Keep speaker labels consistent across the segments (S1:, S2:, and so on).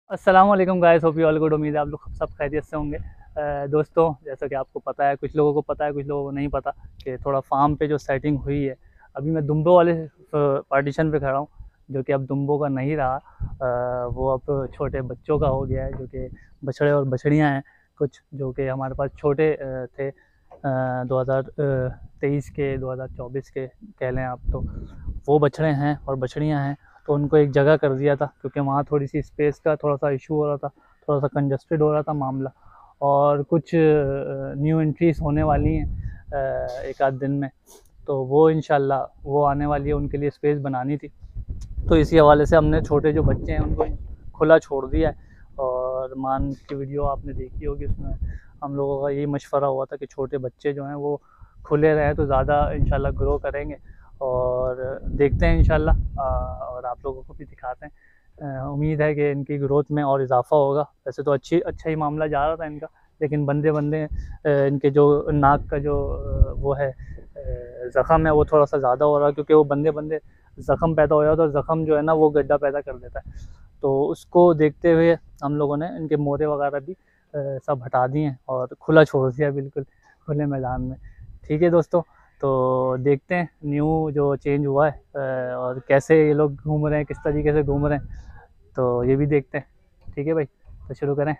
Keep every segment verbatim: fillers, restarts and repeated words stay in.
S1: अस्सलाम वालेकुम guys, hope you all good. उम्मीद है आप लोग सब खैरियत से होंगे। अ, दोस्तों, जैसा कि आपको पता है, कुछ लोगों को पता है, कुछ लोगों को नहीं पता कि थोड़ा फार्म पे जो सेटिंग हुई है। अभी मैं दुम्बों वाले पार्टीशन पे खड़ा हूँ, जो कि अब दुम्बों का नहीं रहा। अ, वो अब छोटे बच्चों का हो गया है, जो कि बछड़े और बछड़ियाँ हैं कुछ, जो कि हमारे पास छोटे अ, थे दो हज़ार तेईस के, दो हज़ार चौबीस के कह लें आप, तो वो बछड़े हैं और बछड़ियाँ हैं। तो उनको एक जगह कर दिया था, क्योंकि वहाँ थोड़ी सी स्पेस का थोड़ा सा इशू हो रहा था, थोड़ा सा कंजस्टेड हो रहा था मामला। और कुछ न्यू एंट्रीज होने वाली हैं एक आध दिन में, तो वो इंशाल्लाह वो आने वाली है, उनके लिए स्पेस बनानी थी। तो इसी हवाले से हमने छोटे जो बच्चे हैं उनको खुला छोड़ दिया है। और मान की वीडियो आपने देखी होगी, उसमें हम लोगों का यही मशवरा हुआ था कि छोटे बच्चे जो हैं वो खुले रहें तो ज़्यादा इंशाल्लाह ग्रो करेंगे। और देखते हैं इंशाल्लाह, और आप लोगों को भी दिखाते हैं। उम्मीद है कि इनकी ग्रोथ में और इजाफा होगा। वैसे तो अच्छी अच्छा ही मामला जा रहा था इनका, लेकिन बंदे बंदे इनके जो नाक का जो वो है ज़ख़म है, वो थोड़ा सा ज़्यादा हो रहा है, क्योंकि वो बंदे बंदे ज़ख़म पैदा हो जाता है, और ज़ख़म जो है ना वो गड्ढा पैदा कर देता है। तो उसको देखते हुए हम लोगों ने इनके मोरे वगैरह भी सब हटा दिए हैं और खुला छोड़ दिया, बिल्कुल खुले मैदान में। ठीक है दोस्तों, तो देखते हैं न्यू जो चेंज हुआ है और कैसे ये लोग घूम रहे हैं, किस तरीके से घूम रहे हैं, तो ये भी देखते हैं। ठीक है भाई, तो शुरू करें।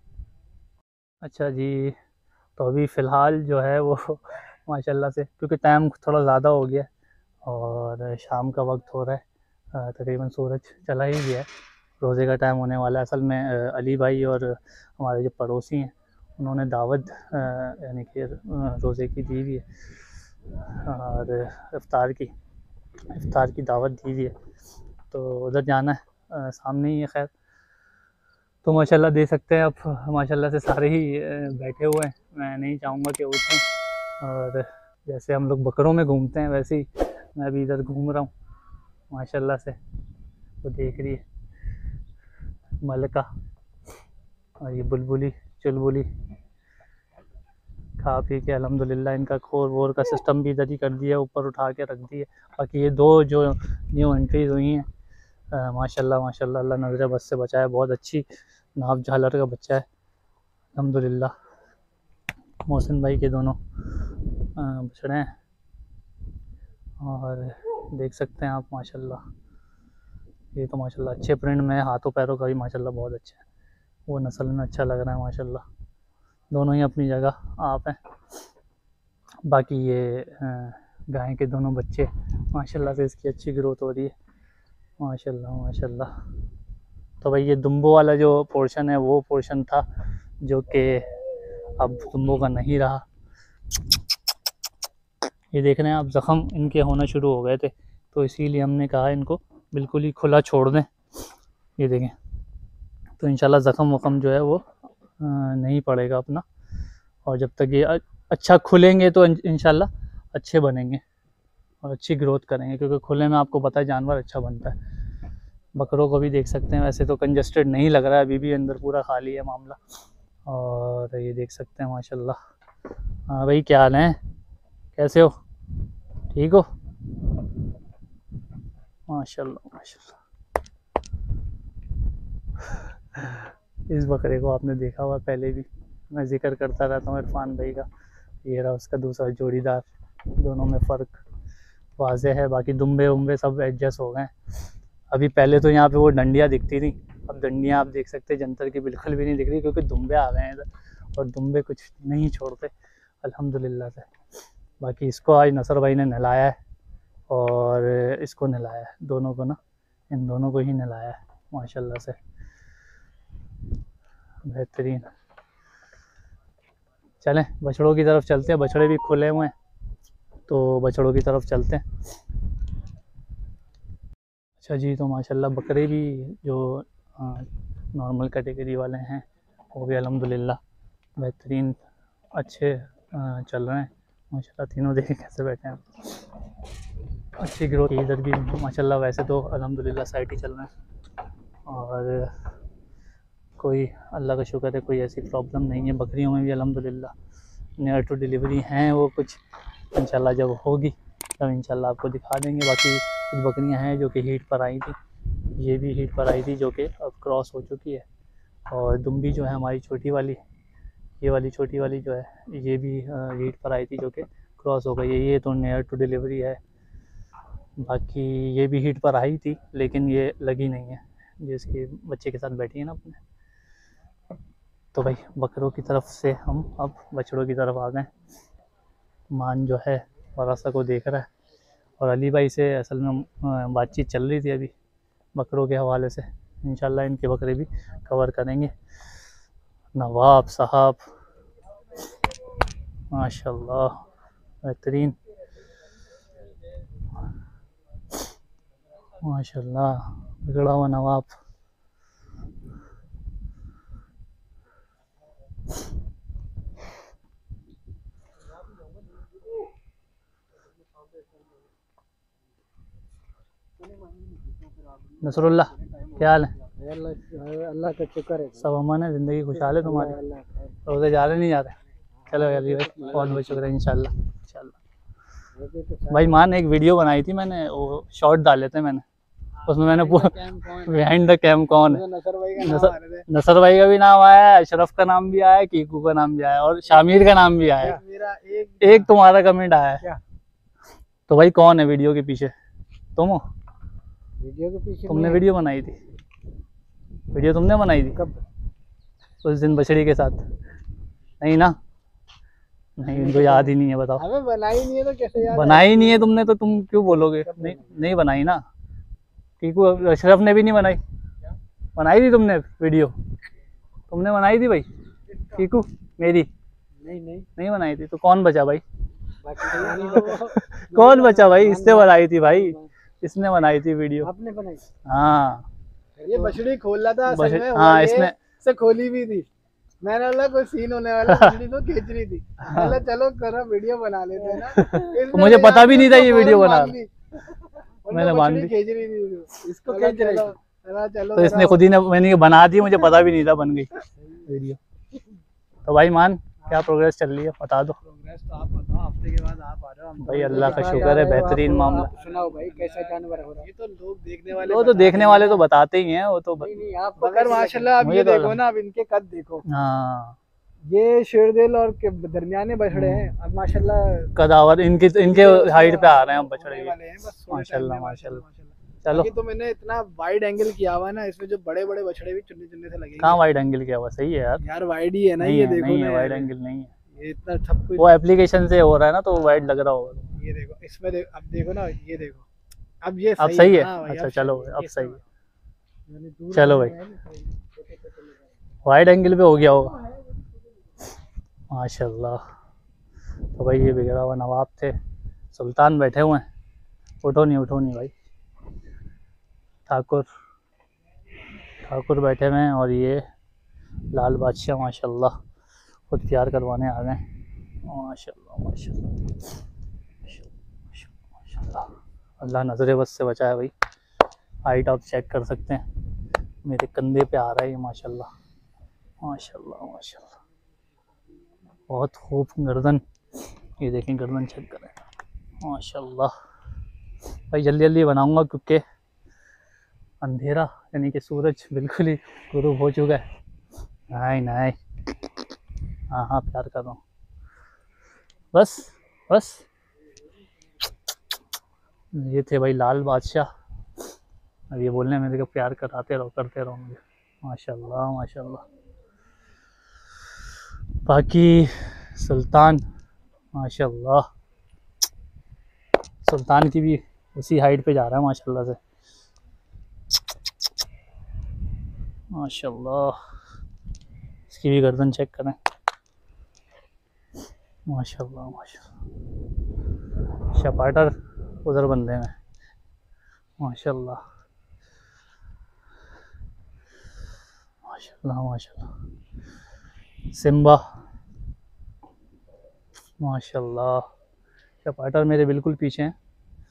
S1: अच्छा जी, तो अभी फ़िलहाल जो है वो माशाल्लाह से, क्योंकि टाइम थोड़ा ज़्यादा हो गया और शाम का वक्त हो रहा है, तकरीबन सूरज चला ही गया है, रोज़े का टाइम होने वाला है। असल में अली भाई और हमारे जो पड़ोसी हैं उन्होंने दावत यानी कि रोज़े की दी हुई है और इफ्तार की इफ्तार की दावत दी हुई है, तो उधर जाना है, सामने ही है। खैर, तो माशाल्लाह दे सकते हैं आप, माशाल्लाह से सारे ही बैठे हुए हैं। मैं नहीं चाहूँगा कि उठें, और जैसे हम लोग बकरों में घूमते हैं वैसे ही मैं भी इधर घूम रहा हूँ माशाल्लाह से। वो देख रही है मलका और ये बुलबुली चुलबुली खा पी के अल्हम्दुलिल्लाह इनका खोर वोर का सिस्टम भी इधर ही कर दिया, ऊपर उठा के रख दिए। बाकी ये दो जो न्यू एंट्रीज हुई हैं, माशाल्लाह माशाल्लाह, अल्लाह नज़र बस से बचाए, बहुत अच्छी नाप झालर का बच्चा है अल्हम्दुलिल्लाह। मोहसिन भाई के दोनों बछड़े हैं और देख सकते हैं आप माशाल्लाह। ये तो माशाल्लाह अच्छे प्रिंट में, हाथों पैरों का भी माशाल्लाह बहुत अच्छा है, वो नस्ल में अच्छा लग रहा है माशाल्लाह। दोनों ही अपनी जगह आप हैं। बाकी ये गाय के दोनों बच्चे माशाल्लाह से, इसकी अच्छी ग्रोथ हो रही है माशाल्लाह माशाल्लाह। तो भाई ये दुम्बो वाला जो पोर्शन है वो पोर्शन था जो कि अब दुम्बो का नहीं रहा। ये देख रहे हैं आप, ज़ख़म इनके होना शुरू हो गए थे, तो इसीलिए हमने कहा इनको बिल्कुल ही खुला छोड़ दें। ये देखें, तो इंशाल्लाह ज़ख़म वख़म जो है वो नहीं पड़ेगा अपना, और जब तक ये अच्छा खुलेंगे तो इंशाल्लाह अच्छे बनेंगे और अच्छी ग्रोथ करेंगे, क्योंकि खुले में आपको पता है जानवर अच्छा बनता है। बकरों को भी देख सकते हैं, वैसे तो कंजस्टेड नहीं लग रहा है, अभी भी अंदर पूरा खाली है मामला। और ये देख सकते हैं माशाल्लाह। हाँ भाई, क्या हाल है, कैसे हो, ठीक हो? माशाल्लाह माशाल्लाह। इस बकरे को आपने देखा हुआ पहले भी, मैं जिक्र करता रहता हूँ इरफान भाई का। ये रहा उसका दूसरा जोड़ीदार, दोनों में फ़र्क वाज़ेह है। बाकी दुम्बे उम्बे सब एडजस्ट हो गए। अभी पहले तो यहाँ पे वो डंडियाँ दिखती थी, अब डंडियाँ आप देख सकते हैं जंतर की बिल्कुल भी नहीं दिख रही, क्योंकि दुम्बे आ गए हैं इधर, और दुम्बे कुछ नहीं छोड़ते अल्हम्दुलिल्लाह से। बाकी इसको आज नसर भाई ने नहलाया है और इसको नहलाया है, दोनों को ना, इन दोनों को ही नहलाया है माशाल्लाह से, बेहतरीन। चलें बछड़ों की तरफ चलते हैं, बछड़े भी खुले हुए हैं, तो बछड़ों की तरफ चलते हैं। अच्छा जी, तो माशाल्लाह बकरे भी जो नॉर्मल कैटेगरी वाले हैं वो भी अल्हम्दुलिल्लाह बेहतरीन अच्छे आ, चल रहे हैं माशाल्लाह। तीनों देखें कैसे बैठे हैं, अच्छी ग्रोथ। इधर भी माशाल्लाह वैसे तो अल्हम्दुलिल्लाह साइड ही चल रहे हैं, और कोई अल्लाह का शुक्र है कोई ऐसी प्रॉब्लम नहीं है। बकरियों में भी अल्हम्दुलिल्लाह नियर टू डिलीवरी हैं वो कुछ, इंशाल्लाह जब होगी तब इंशाल्लाह आपको दिखा देंगे। बाकी कुछ बकरियां हैं जो कि हीट पर आई थी, ये भी हीट पर आई थी जो कि अब क्रॉस हो चुकी है, और दुम्बी जो है हमारी छोटी वाली, ये वाली छोटी वाली जो है ये भी हीट पर आई थी, जो कि क्रॉस हो गई है। ये तो नियर टू डिलीवरी है। बाकी ये भी हीट पर आई थी लेकिन ये लगी नहीं है, जिसके बच्चे के साथ बैठी है ना अपने। तो भाई बकरों की तरफ से हम अब बछड़ों की तरफ आ गए। मान जो है वरासा को देख रहा है और अली भाई से असल में बातचीत चल रही थी अभी बकरों के हवाले से। इंशाल्लाह इनके बकरे भी कवर करेंगे। नवाब साहब माशाल्लाह बेहतरीन, माशाल्लाह बिगड़ा हुआ नवाब। नसरुल्लाह क्या हाल है?
S2: अल्लाह का शुक्र है,
S1: सब अमन है, ज़िंदगी खुशहाल है तुम्हारी? रोज़े जा रहे नहीं जा रहे? चलो अली भाई बहुत बहुत शुक्र है। इंशाल्लाह इंशाल्लाह भाई मान एक वीडियो बनाई थी मैंने, वो शॉर्ट डाले थे मैंने, उसमें मैंने पूरा बिहाइंड द कैम कौन है,
S2: नसर भाई का
S1: नसर, नसर भाई का भी नाम आया है, अशरफ का नाम भी आया है, कीकू का नाम भी आया है और शामिर का नाम भी आया है।
S2: मेरा एक,
S1: एक तुम्हारा कमेंट आया है। तो भाई कौन है वीडियो के पीछे? तुम हो?
S2: वीडियो के पीछे
S1: तुमने वीडियो बनाई थी? वीडियो तुमने बनाई थी
S2: कब?
S1: उस दिन बछड़ी के साथ? नहीं ना? नहीं, इनको याद ही नहीं है। बताओ।
S2: हमें बनाई नहीं है तो कैसे याद?
S1: बनाई नहीं है तुमने तो तुम क्यों बोलोगे? नहीं नहीं बनाई ना। कीकू अशरफ ने भी नहीं बनाई। बनाई थी तुमने वीडियो? तुमने बनाई थी भाई कीकू मेरी?
S2: नहीं नहीं
S1: नहीं बनाई थी। तो कौन बचा भाई?
S2: बाकी
S1: कौन बचा भाई? इसने बनाई थी भाई, इसने बनाई थी वीडियो।
S2: आपने बनाई?
S1: हाँ
S2: ये बछड़ी खोल रहा था असल
S1: बछड़ी-
S2: में,
S1: हाँ,
S2: और
S1: इसने-
S2: ये से खोली भी थी। मैंने बोला कोई सीन होने वाला, बछड़ी तो खींच रही थी। बोला चलो करो वीडियो बना लेते हैं ना।
S1: तो मुझे पता भी नहीं था ये वीडियो बना,
S2: मैंने
S1: मैंने मान ली।
S2: खींच रही थी, इसको खींच रही थी। चलो
S1: तो इसने खुद ही ने मैंने बना दी, मुझे पता भी नहीं था बन गई वीडियो। तो भाई मान क्या प्रोग्रेस चल रही है बता दो।
S2: प्रोग्रेस तो आप बताओ, हफ्ते के बाद आप आ रहे हो।
S1: भाई अल्लाह का शुक्र है, बेहतरीन मामला।
S2: सुनाओ भाई कैसा जानवर हो रहा है? ये तो लोग देखने वाले,
S1: वो तो देखने वाले तो बताते ही हैं, वो तो
S2: नहीं नहीं आप मगर माशाल्लाह अब
S1: मुझे
S2: ये
S1: तो
S2: देखो ना, अब इनके कद देखो।
S1: हाँ
S2: ये शेरदिल और के दरमियाने बछड़े हैं, अब माशाल्लाह
S1: कदावर इनके इनके हाइट पे आ रहे हैं अब बछड़े
S2: होने
S1: ये।
S2: वाले हैं बस थोड़े टाइम
S1: माशाल्लाह
S2: में,
S1: माशाल्लाह।
S2: चलो
S1: चलो
S2: बाकी तो मैंने इतना वाइड एंगल किया हुआ है ना, इसमें जो बड़े बड़े बछड़े भी चुनने चुनने से लगेंगे।
S1: कहाँ वाइड एंगल किया हुआ? सही है यार।
S2: यार वाइड ही है ना,
S1: नहीं
S2: ये
S1: है,
S2: देखो
S1: नहीं
S2: ना
S1: है,
S2: यार,
S1: वाइड एंगल नहीं है।
S2: ये इतना सब कुछ।
S1: वो एप्लीकेशन से हो रहा है ना तो वाइड लग रहा होगा।
S2: ये देखो इसमें देखो, अब देखो ना, ये देखो अब ये
S1: अब सही है।
S2: हाँ भाई,
S1: अच्छा
S2: अब
S1: चलो
S2: सही है,
S1: अब
S2: ये
S1: सही है।
S2: यानी दूर
S1: चलो
S2: से
S1: भाई
S2: है ना, सही।
S1: वाइड एंगल पे हो गया होगा माशाल्लाह। तो भाई ये बिगड़ा हुआ नवाब थे, सुल्तान बैठे हुए हैं। उठो नहीं उठो नहीं भाई। ठाकुर ठाकुर बैठे हुए हैं और ये लाल बादशाह माशाल्लाह खुद प्यार करवाने आ गए। माशाल्लाह माशाल्लाह माशाल्लाह। अल्लाह नज़र बस से बचाए भाई। हाइट आप चेक कर सकते हैं, मेरे कंधे पे आ रहा है ये माशाल्लाह माशाल्लाह माशाल्लाह। बहुत खूब गर्दन, ये देखें गर्दन चेक करें माशाल्लाह। भाई जल्दी जल्दी बनाऊंगा क्योंकि अंधेरा यानी कि सूरज बिल्कुल ही गुरूब हो चुका है। नहीं नहीं हाँ हाँ प्यार कर रहा हूँ बस बस। ये थे भाई लाल बादशाह। अब ये बोलने मेरे को प्यार कराते रहो करते रहो मुझे माशाल्लाह माशाल्लाह। बाकी सुल्तान माशाल्लाह, सुल्तान की भी उसी हाइट पे जा रहा है माशाल्लाह से माशाल्लाह। इसकी भी गर्दन चेक करें माशाल्लाह माशाल्लाह। शपाटर उधर बंदे में माशाल्लाह माशाल्लाह माशाल्लाह। सिम्बा माशाल्लाह। शपाटर मेरे बिल्कुल पीछे हैं,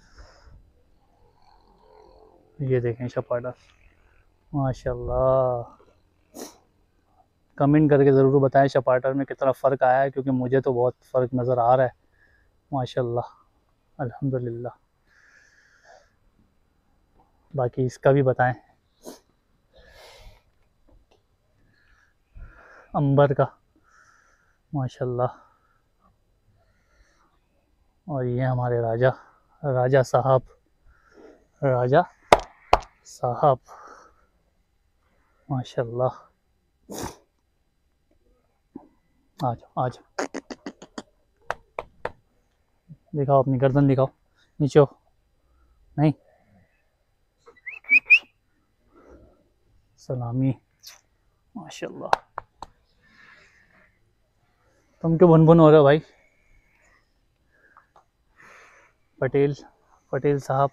S1: ये देखें शपाटर माशाल्लाह। कमेंट करके ज़रूर बताएं शपाटर में कितना फ़र्क आया है, क्योंकि मुझे तो बहुत फ़र्क नज़र आ रहा है माशाल्लाह अल्हम्दुलिल्लाह। बाकी इसका भी बताएं। अंबर का माशाल्लाह। और ये हमारे राजा राजा साहब राजा साहब माशाल्लाह। आ जाओ आ जाओ, दिखाओ अपनी गर्दन दिखाओ, नीचे हो नहीं, सलामी माशाल्लाह। तुम क्यों भुन भुन हो रहे हो भाई? पटेल पटेल साहब,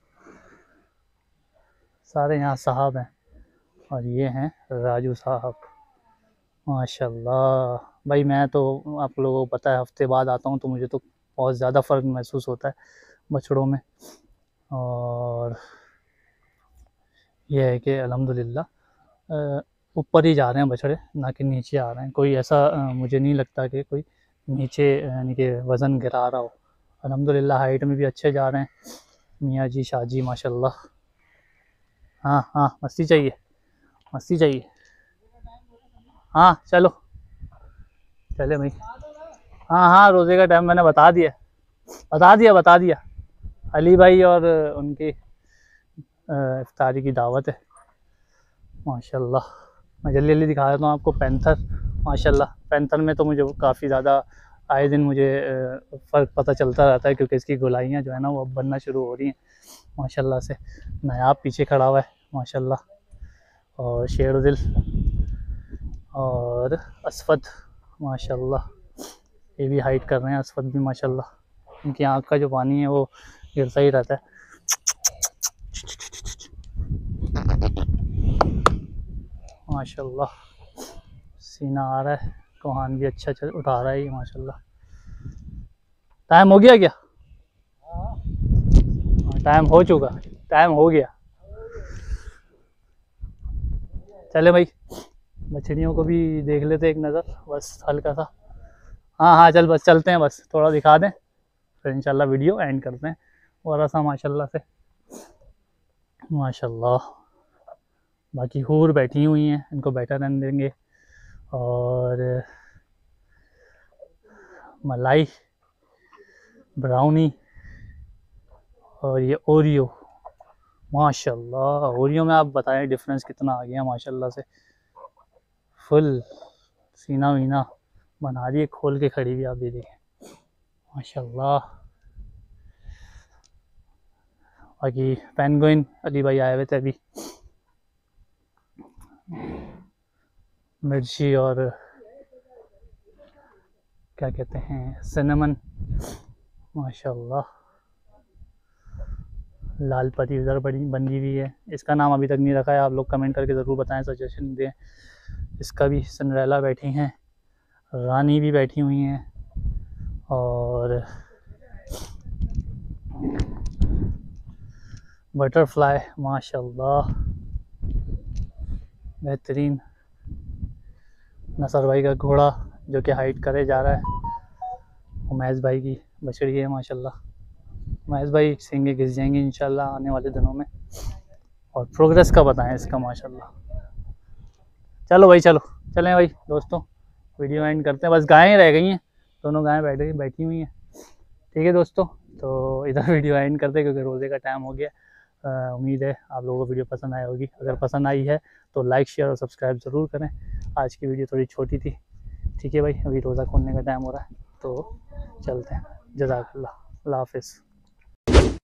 S1: सारे यहाँ साहब हैं। और ये हैं राजू साहब माशाल्लाह। भाई मैं तो, आप लोगों को पता है, हफ्ते बाद आता हूँ तो मुझे तो बहुत ज़्यादा फ़र्क महसूस होता है बछड़ों में। और यह है कि अल्हम्दुलिल्लाह ऊपर ही जा रहे हैं बछड़े, ना कि नीचे आ रहे हैं। कोई ऐसा मुझे नहीं लगता कि कोई नीचे यानी कि वज़न गिरा रहा हो। अल्हम्दुलिल्लाह हाइट में भी अच्छे जा रहे हैं मियाँ जी शाह जी माशाल्लाह। हाँ हाँ मस्ती चाहिए, मस्ती चाहिए। हाँ चलो चले भाई। हाँ हाँ रोज़े का टाइम मैंने बता दिया बता दिया बता दिया अली भाई और उनकी इफ्तारी की दावत है माशाल्लाह। मैं जल्दी जल्दी दिखा देता हूँ आपको पैंथर माशाल्लाह। पैंथर में तो मुझे काफ़ी ज़्यादा आए दिन मुझे फ़र्क पता चलता रहता है, क्योंकि इसकी गोलाइयाँ जो है ना वो अब बनना शुरू हो रही हैं माशाल्लाह से। नायाब पीछे खड़ा हुआ है माशाल्लाह, और शेरुदिल और असफद माशाल्लाह, ये भी हाइट कर रहे हैं असफद भी माशाल्लाह। इनकी आँख का जो पानी है वो गिरता ही रहता है माशाल्लाह। सीना आ रहा है, कोहान भी अच्छा चल उठा रहा है ये माशाल्लाह। टाइम हो गया क्या? टाइम हो चुका, टाइम हो गया। चले भाई मछलियों को भी देख लेते एक नज़र, बस हल्का सा। हाँ हाँ चल बस चलते हैं, बस थोड़ा दिखा दें फिर इंशाल्लाह वीडियो एंड करते हैं। और सा माशाल्लाह से माशाल्लाह। बाकी हूर बैठी हुई हैं, इनको बैठा रहने देंगे। और मलाई, ब्राउनी और ये ओरियो माशाल्लाह। ओरियो में आप बताएं डिफरेंस कितना आ गया माशाल्लाह से। फुल सीना वीना बना रही है, खोल के खड़ी हुई, आप ये देखें माशाल्लाह। बाकी पेंगुइन अली भाई आए हुए थे अभी, मिर्ची और क्या कहते हैं सिनेमन माशाल्लाह। लाल परी उधर बड़ी बनी हुई है, इसका नाम अभी तक नहीं रखा है, आप लोग कमेंट करके ज़रूर बताएं, सजेशन दें। इसका भी सिंड्रेला बैठी हैं, रानी भी बैठी हुई हैं, और बटरफ्लाई माशाल्लाह बेहतरीन। नसर भाई का घोड़ा जो कि हाइट करे जा रहा है। उमैस भाई की बछड़ी है माशाल्लाह। उमैस भाई सींगे घिस जाएंगे इंशाल्लाह आने वाले दिनों में। और प्रोग्रेस का बताएं इसका माशाल्लाह। चलो भाई चलो चलें भाई दोस्तों, वीडियो एंड करते हैं। बस गायें रह गई हैं, दोनों गायें बैठ गई बैठी हुई हैं। ठीक है दोस्तों, तो इधर वीडियो एंड करते हैं क्योंकि रोज़े का टाइम हो गया। उम्मीद है आप लोगों को वीडियो पसंद आई होगी। अगर पसंद आई है तो लाइक शेयर और सब्सक्राइब ज़रूर करें। आज की वीडियो थोड़ी छोटी थी, ठीक है भाई, अभी रोज़ा खोलने का टाइम हो रहा है तो चलते हैं। जज़ाकल्लाह, अल्लाह हाफ़िज़।